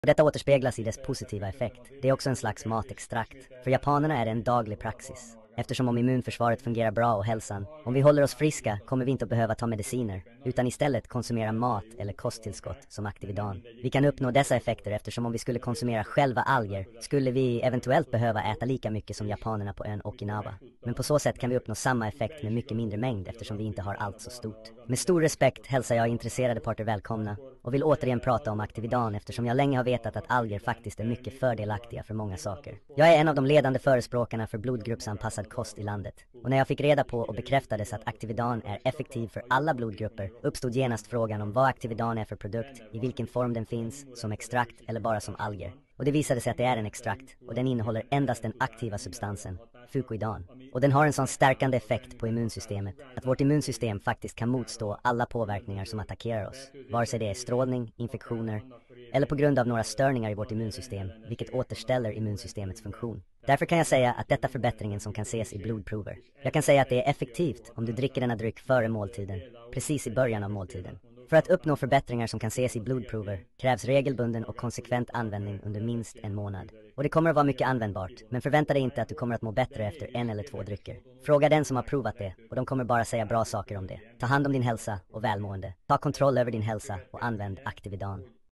Och detta återspeglas i dess positiva effekt. Det är också en slags matextrakt. För japanerna är det en daglig praxis. Eftersom om immunförsvaret fungerar bra och hälsan, om vi håller oss friska kommer vi inte att behöva ta mediciner, utan istället konsumera mat eller kosttillskott som Actividan. Vi kan uppnå dessa effekter eftersom om vi skulle konsumera själva alger skulle vi eventuellt behöva äta lika mycket som japanerna på ön Okinawa. Men på så sätt kan vi uppnå samma effekt med mycket mindre mängd eftersom vi inte har allt så stort. Med stor respekt hälsar jag intresserade parter välkomna och vill återigen prata om Actividan eftersom jag länge har vetat att alger faktiskt är mycket fördelaktiga för många saker. Jag är en av de ledande förespråkarna för blodgruppsanpassad kost i landet. Och när jag fick reda på och bekräftades att Actividan är effektiv för alla blodgrupper uppstod genast frågan om vad Actividan är för produkt, i vilken form den finns, som extrakt eller bara som alger. Och det visade sig att det är en extrakt och den innehåller endast den aktiva substansen, fucoidan. Och den har en sån stärkande effekt på immunsystemet att vårt immunsystem faktiskt kan motstå alla påverkningar som attackerar oss, vare sig det är strålning, infektioner eller på grund av några störningar i vårt immunsystem, vilket återställer immunsystemets funktion. Därför kan jag säga att detta förbättringen som kan ses i blodprover. Jag kan säga att det är effektivt om du dricker denna dryck före måltiden, precis i början av måltiden. För att uppnå förbättringar som kan ses i blodprover krävs regelbunden och konsekvent användning under minst en månad. Och det kommer att vara mycket användbart, men förvänta dig inte att du kommer att må bättre efter 1 eller 2 drycker. Fråga den som har provat det och de kommer bara säga bra saker om det. Ta hand om din hälsa och välmående. Ta kontroll över din hälsa och använd Actividan.